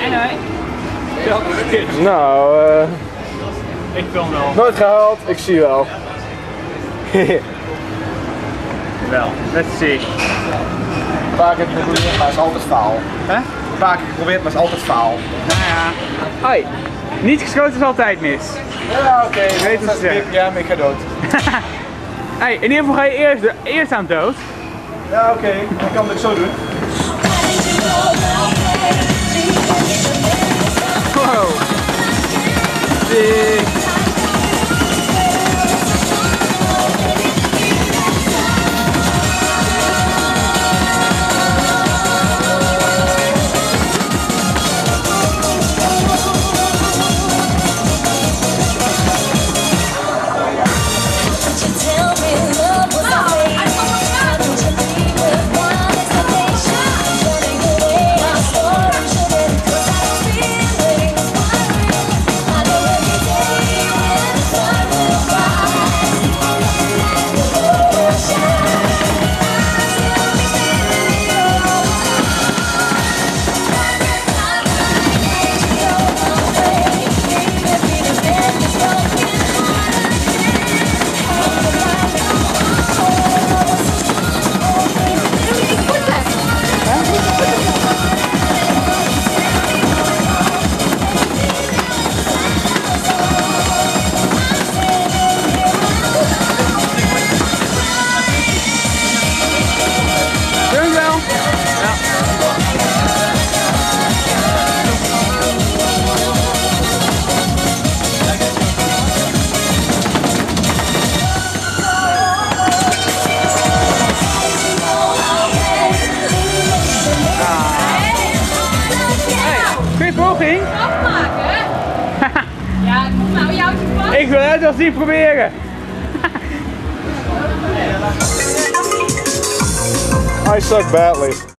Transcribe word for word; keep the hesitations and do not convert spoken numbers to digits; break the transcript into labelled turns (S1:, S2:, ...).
S1: En hij?
S2: Nou, eh... Uh,
S1: ik film wel.
S2: Nooit gehaald, ik zie wel.
S1: Wel, let's see.
S2: Een paar keer geprobeerd, maar het is altijd faal.
S1: Hè?
S2: Een paar keer geprobeerd, maar het is altijd faal.
S1: Nou ja. Hoi. Niet geschoten is altijd mis.
S2: Ja, oké. Okay.
S1: Weet het ze.
S2: Ja, maar ik ga dood.
S1: Hey, in ieder geval ga je eerst, de, eerst aan dood.
S2: Ja, oké. Okay. Dan kan ik het zo doen.
S1: Wow. Sick. Poging?
S3: Afmaken? Ja, ik moet nou jou te pakken.
S1: Ik wil het wel zien proberen.
S2: I suck badly.